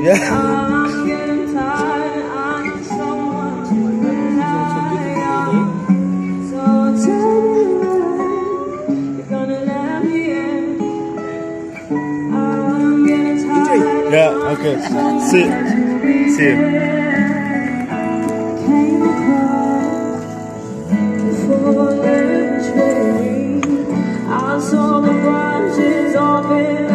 Yeah. I'm getting tired. I need someone to rely on. So tell me when you're gonna let me in. I'm getting tired. Yeah, okay. See you. Came across before the tree. I saw the branches of it.